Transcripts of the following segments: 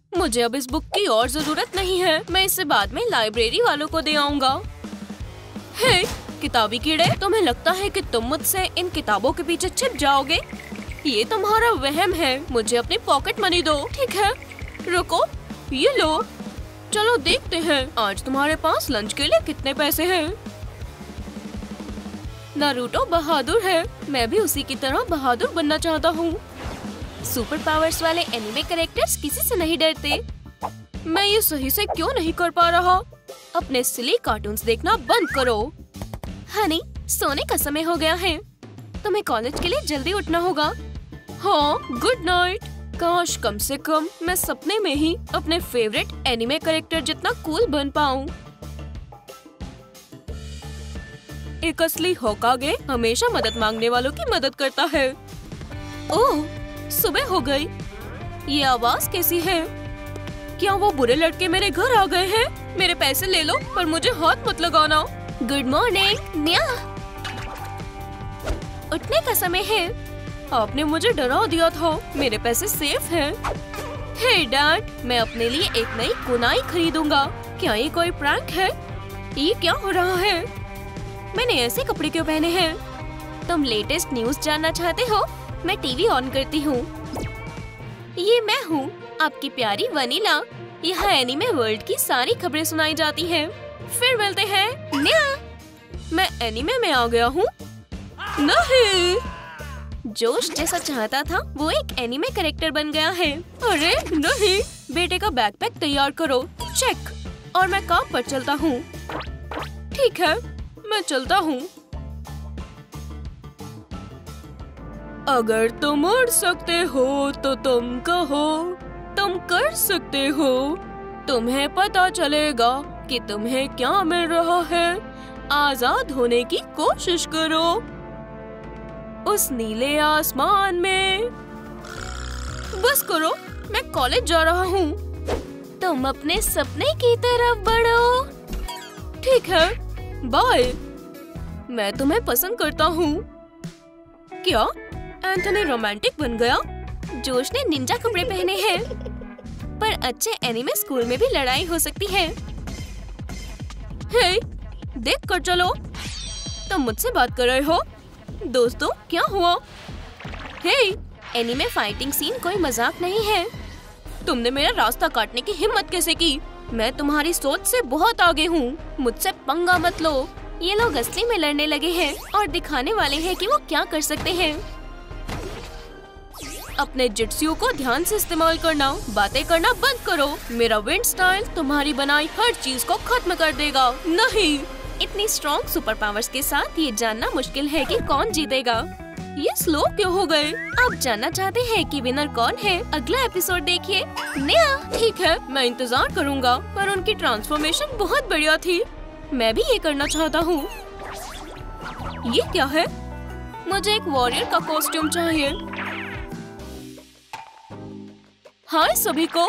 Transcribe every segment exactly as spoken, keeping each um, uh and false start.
मुझे अब इस बुक की और जरूरत नहीं है। मैं इसे बाद में लाइब्रेरी वालों को दे आऊंगा। हे, किताबी कीड़े, तुम्हें लगता है कि तुम मुझसे इन किताबों के पीछे छिप जाओगे? ये तुम्हारा वहम है। मुझे अपनी पॉकेट मनी दो। ठीक है, रुको, ये लो। चलो देखते हैं आज तुम्हारे पास लंच के लिए कितने पैसे हैं। नारुतो बहादुर है। मैं भी उसी की तरह बहादुर बनना चाहता हूँ। सुपर पावर्स वाले एनिमे कैरेक्टर्स किसी से नहीं डरते। मैं ये सही से क्यों नहीं कर पा रहा? अपने सिली कार्टून्स देखना बंद करो। हनी, सोने का समय हो गया है। तुम्हें कॉलेज के लिए जल्दी उठना होगा। हाँ, गुड नाइट। काश कम से कम मैं सपने में ही अपने फेवरेट एनिमे कैरेक्टर जितना कूल बन पाऊं। एक असली होकागे हमेशा मदद मांगने वालों की मदद करता है। ओह, सुबह हो गई। ये आवाज कैसी है? क्या वो बुरे लड़के मेरे घर आ गए हैं? मेरे पैसे ले लो पर मुझे हाथ मत लगाना। गुड मॉर्निंग न्या। उठने का समय है। आपने मुझे डरा दिया था। मेरे पैसे सेफ हैं। हे डैड, मैं अपने लिए एक नई कुनाई खरीदूंगा। क्या ये कोई प्रैंक है? ये क्या हो रहा है? मैंने ऐसे कपड़े क्यों पहने हैं? तुम लेटेस्ट न्यूज जानना चाहते हो? मैं टीवी ऑन करती हूँ। ये मैं हूँ, आपकी प्यारी वनीला। यहाँ एनीमे वर्ल्ड की सारी खबरें सुनाई जाती हैं। फिर मिलते हैं। न्या, मैं एनीमे में आ गया हूँ। नहीं, जोश जैसा चाहता था वो एक एनीमे कैरेक्टर बन गया है। अरे नहीं, बेटे का बैकपैक तैयार करो। चेक। और मैं काम पर चलता हूँ। ठीक है, मैं चलता हूँ। अगर तुम उड़ सकते हो तो तुम कहो, तुम कर सकते हो। तुम्हें पता चलेगा कि तुम्हें क्या मिल रहा है। आजाद होने की कोशिश करो उस नीले आसमान में। बस करो, मैं कॉलेज जा रहा हूँ। तुम अपने सपने की तरफ बढ़ो। ठीक है, बाय। मैं तुम्हें पसंद करता हूँ। क्या एंथनी रोमांटिक बन गया? जोश ने निंजा कपड़े पहने हैं, पर अच्छे एनीमे स्कूल में भी लड़ाई हो सकती है। हे, देख कर चलो। तुम मुझसे बात कर रहे हो? दोस्तों, क्या हुआ? हे, एनीमे फाइटिंग सीन कोई मजाक नहीं है। तुमने मेरा रास्ता काटने की हिम्मत कैसे की? मैं तुम्हारी सोच से बहुत आगे हूँ। मुझसे पंगा मत लो। ये लोग असली में लड़ने लगे हैं और दिखाने वाले हैं कि वो क्या कर सकते हैं। अपने जिट्सू को ध्यान से इस्तेमाल करना। बातें करना बंद करो। मेरा विंड स्टाइल तुम्हारी बनाई हर चीज को खत्म कर देगा। नहीं, इतनी स्ट्रॉन्ग सुपर पावर्स के साथ ये जानना मुश्किल है कि कौन जीतेगा। ये स्लो क्यों हो गए? आप जानना चाहते हैं कि विनर कौन है? अगला एपिसोड देखिए। नेहा, ठीक है, मैं इंतजार करूंगा। पर उनकी ट्रांसफॉर्मेशन बहुत बढ़िया थी। मैं भी ये करना चाहता हूँ। ये क्या है? मुझे एक वॉरियर का कॉस्ट्यूम चाहिए। हाय सभी को।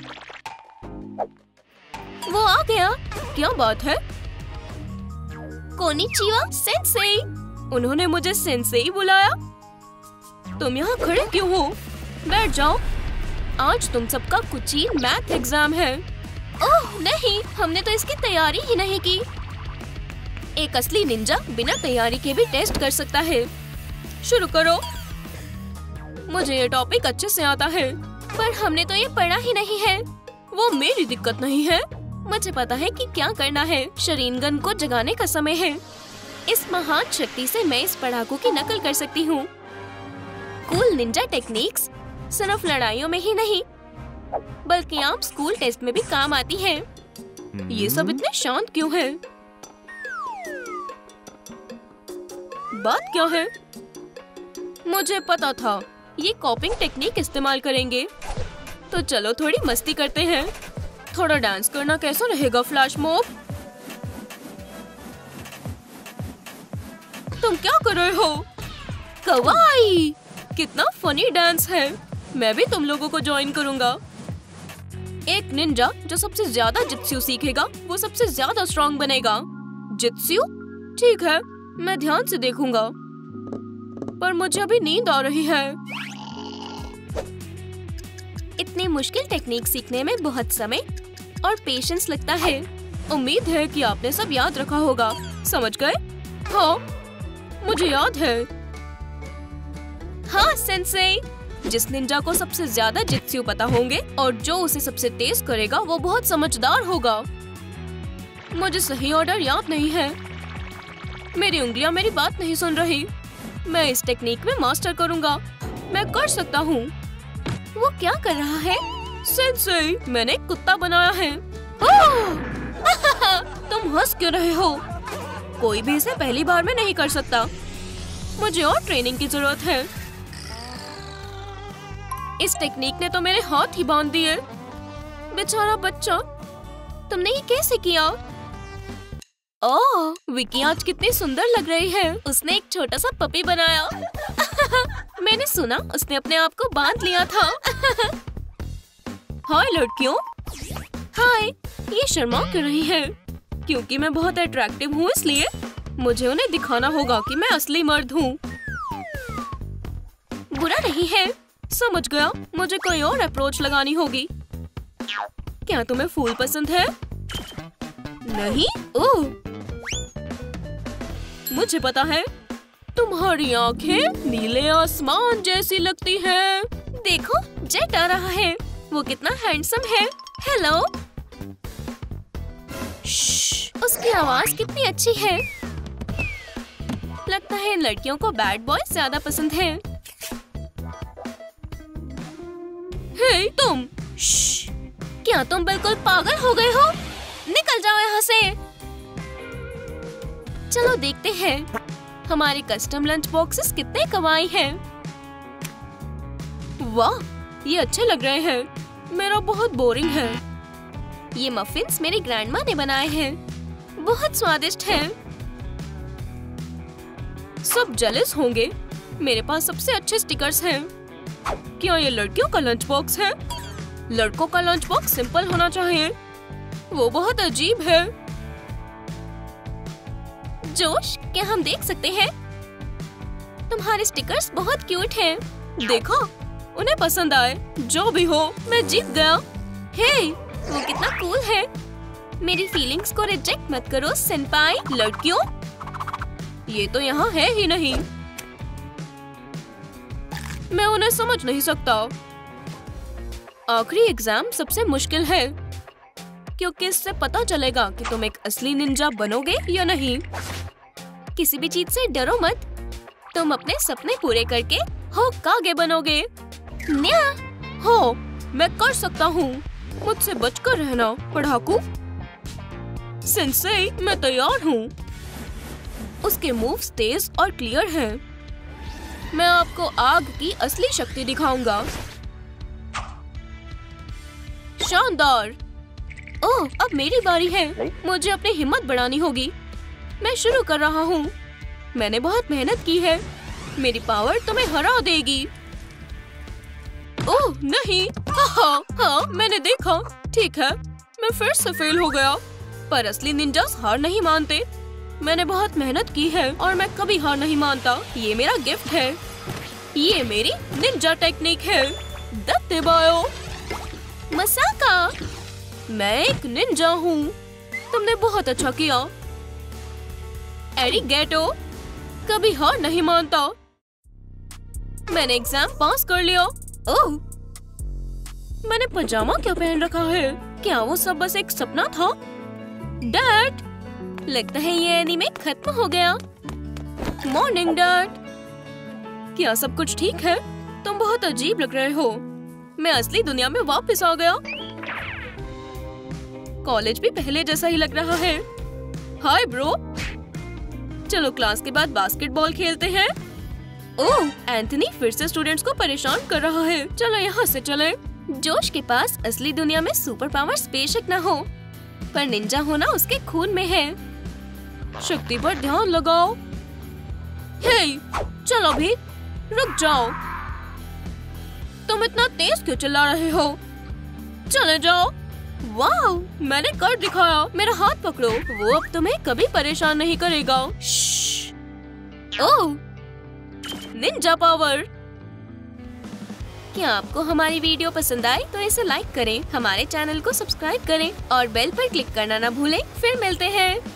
वो आ गया। क्या बात है? कोनिचिवा सेंसेई। उन्होंने मुझे सेंसेई बुलाया। तुम यहाँ खड़े क्यों हो? बैठ जाओ। आज तुम सबका कुचिन मैथ एग्जाम है। ओह नहीं, हमने तो इसकी तैयारी ही नहीं की। एक असली निंजा बिना तैयारी के भी टेस्ट कर सकता है। शुरू करो। मुझे ये टॉपिक अच्छे से आता है, पर हमने तो ये पढ़ा ही नहीं है। वो मेरी दिक्कत नहीं है। मुझे पता है कि क्या करना है। शरीनगन को जगाने का समय है। इस महान शक्ति से मैं इस पढ़ाकू की नकल कर सकती हूँ। कूल निंजा टेक्निक्स सिर्फ लड़ाइयों में ही नहीं, बल्कि आम स्कूल टेस्ट में भी काम आती है। ये सब इतने शांत क्यों है? बात क्या है? मुझे पता था ये कॉपिंग टेक्निक इस्तेमाल करेंगे। तो चलो थोड़ी मस्ती करते हैं। थोड़ा डांस करना कैसा रहेगा फ्लैश मॉब? तुम क्या कर रहे हो? कवाई! कितना फनी डांस है। मैं भी तुम लोगों को ज्वाइन करूंगा। एक निंजा जो सबसे ज्यादा जित्स्यू सीखेगा वो सबसे ज्यादा स्ट्रॉन्ग बनेगा। जित्स्यू? ठीक है, मैं ध्यान से देखूंगा। पर मुझे अभी नींद आ रही है। इतनी मुश्किल टेक्निक सीखने में बहुत समय और पेशेंस लगता है। उम्मीद है कि आपने सब याद रखा होगा। समझ गए? हाँ, मुझे याद है। हाँ सेंसेई, जिस निंजा को सबसे ज्यादा जित्सु पता होंगे और जो उसे सबसे तेज करेगा वो बहुत समझदार होगा। मुझे सही ऑर्डर याद नहीं है। मेरी उंगलियां मेरी बात नहीं सुन रही। मैं इस टेक्निक में मास्टर करूंगा। मैं कर सकता हूँ। वो क्या कर रहा है? सेंसेई, मैंने एक कुत्ता बनाया है। तुम हंस क्यों रहे हो? कोई भी इसे पहली बार में नहीं कर सकता। मुझे और ट्रेनिंग की जरूरत है। इस टेक्निक ने तो मेरे हाथ ही बांध दिए। बेचारा बच्चा, तुमने ये कैसे किया? ओह, विकी आज कितनी सुंदर लग रही है। उसने एक छोटा सा पपी बनाया। मैंने सुना उसने अपने आप को बांध लिया था। हाय लड़कियों। हाय, ये शर्मा क्यों रही है? क्योंकि मैं बहुत अट्रैक्टिव हूँ इसलिए मुझे उन्हें दिखाना होगा कि मैं असली मर्द हूँ। बुरा नहीं है, समझ गया। मुझे कोई और अप्रोच लगानी होगी। क्या तुम्हें फूल पसंद है? नहीं? ओह, मुझे पता है। तुम्हारी आंखें नीले आसमान जैसी लगती हैं। देखो, जेट आ रहा है। वो कितना हैंडसम है। हेलो। श्श, उसकी आवाज कितनी अच्छी है। लगता है इन लड़कियों को बैड बॉय ज्यादा पसंद है। हे तुम, श्श, क्या तुम बिल्कुल पागल हो गए हो? निकल जाओ यहाँ से। चलो देखते हैं हमारे कस्टम लंच बॉक्सेस कितने कमाई हैं। वाह, ये अच्छे लग रहे हैं। मेरा बहुत बोरिंग है। ये मफिन्स मेरी ग्रैंडमा ने बनाए हैं। बहुत स्वादिष्ट हैं। सब जेलस होंगे। मेरे पास सबसे अच्छे स्टिकर्स हैं। क्या ये लड़कियों का लंच बॉक्स है? लड़कों का लंच बॉक्स सिंपल होना चाहिए। वो बहुत अजीब है। जोश, क्या हम देख सकते हैं? तुम्हारे स्टिकर्स बहुत क्यूट हैं। देखो, उन्हें पसंद आए। जो भी हो, मैं जीत गया। हे, वो कितना कूल है। मेरी फीलिंग्स को रिजेक्ट मत करो सेनपाई। लड़कियों, ये तो यहाँ है ही नहीं। मैं उन्हें समझ नहीं सकता। आखिरी एग्जाम सबसे मुश्किल है क्योंकि इससे पता चलेगा कि तुम एक असली निंजा बनोगे या नहीं। किसी भी चीज से डरो मत। तुम अपने सपने पूरे करके होकागे बनोगे। न्या, हो, मैं कर सकता हूँ। मुझसे बचकर रहना, पढ़ाकू। सेंसेई, मैं तैयार हूँ। उसके मूव्स तेज और क्लियर हैं। मैं आपको आग की असली शक्ति दिखाऊंगा। शानदार। ओह, अब मेरी बारी है। मुझे अपनी हिम्मत बढ़ानी होगी। मैं शुरू कर रहा हूँ। मैंने बहुत मेहनत की है। मेरी पावर तुम्हें हरा देगी। ओह नहीं। हाँ हाँ, मैंने देखा। ठीक है, मैं फिर से फेल हो गया। पर असली निंजास हार नहीं मानते। मैंने बहुत मेहनत की है और मैं कभी हार नहीं मानता। ये मेरा गिफ्ट है। ये मेरी निंजा टेक्निक है। दत्तेबायो मसाका, मैं एक निंजा हूँ। तुमने बहुत अच्छा किया। एरिगेटो, कभी हार नहीं मानता। मैंने एग्जाम पास कर लिया। ओह, मैंने पजामा क्यों पहन रखा है? क्या वो सब बस एक सपना था? डैड, लगता है ये एनीमे खत्म हो गया। Morning dad. क्या सब कुछ ठीक है? तुम बहुत अजीब लग रहे हो। मैं असली दुनिया में वापस आ गया। कॉलेज भी पहले जैसा ही लग रहा है। हाय ब्रो, चलो क्लास के बाद बास्केटबॉल खेलते हैं। ओह, एंथनी फिर से स्टूडेंट्स को परेशान कर रहा है। चलो यहाँ से चलें। जोश के पास असली दुनिया में सुपर पावर्स बेशक न हो, पर निंजा होना उसके खून में है। शक्ति पर ध्यान लगाओ। हे, चलो भी, रुक जाओ। तुम इतना तेज क्यों चिल्ला रहे हो? चले जाओ। वाह, मैंने कर दिखाया। मेरा हाथ पकड़ो। वो अब तुम्हें कभी परेशान नहीं करेगा। Oh, ninja power. क्या आपको हमारी वीडियो पसंद आए तो इसे लाइक करें, हमारे चैनल को सब्सक्राइब करें और बेल पर क्लिक करना न भूलें। फिर मिलते हैं।